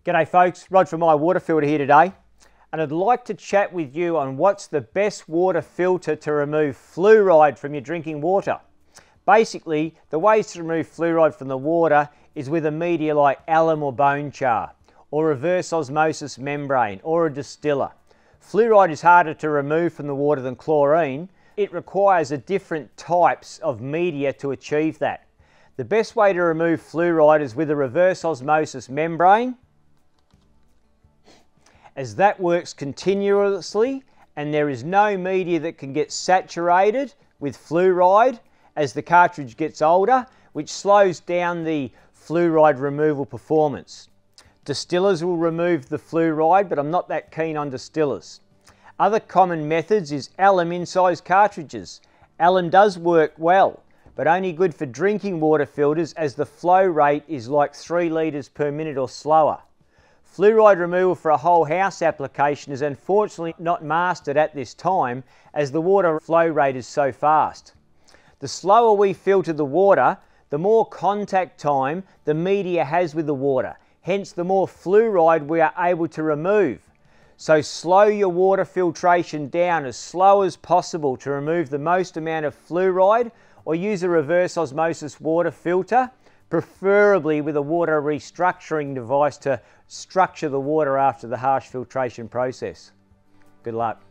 G'day folks, Rod from My Water Filter here today, and I'd like to chat with you on what's the best water filter to remove fluoride from your drinking water. Basically, the ways to remove fluoride from the water is with a media like alum or bone char, or reverse osmosis membrane, or a distiller. Fluoride is harder to remove from the water than chlorine. It requires a different types of media to achieve that. The best way to remove fluoride is with a reverse osmosis membrane, as that works continuously and there is no media that can get saturated with fluoride as the cartridge gets older, which slows down the fluoride removal performance. Distillers will remove the fluoride, but I'm not that keen on distillers. Other common methods is alum in-size cartridges. Alum does work well, but only good for drinking water filters as the flow rate is like 3 litres per minute or slower. Fluoride removal for a whole house application is unfortunately not mastered at this time as the water flow rate is so fast. The slower we filter the water, the more contact time the media has with the water, hence the more fluoride we are able to remove. So slow your water filtration down as slow as possible to remove the most amount of fluoride, or use a reverse osmosis water filter, preferably with a water restructuring device to structure the water after the harsh filtration process. Good luck.